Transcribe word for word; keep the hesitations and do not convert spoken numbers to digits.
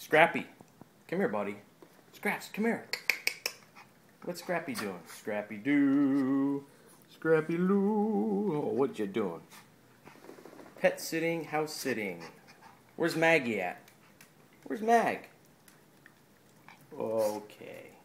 Scrappy, come here, buddy. Scraps, come here. What's Scrappy doing? Scrappy doo. Scrappy Loo. Oh, what you doing? Pet sitting, house sitting. Where's Maggie at? Where's Mag? Okay.